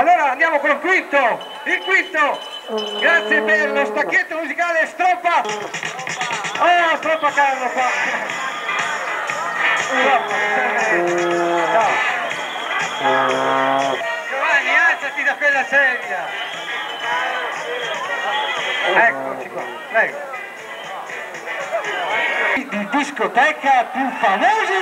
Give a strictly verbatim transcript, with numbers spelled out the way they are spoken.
Allora andiamo con il quinto, il quinto, grazie per lo stacchetto musicale, Stroppa. Oh, Stroppa Carlo qua. Ciao. Giovanni, alzati da quella sedia. Eccoci qua, prego. Di discoteca più famosi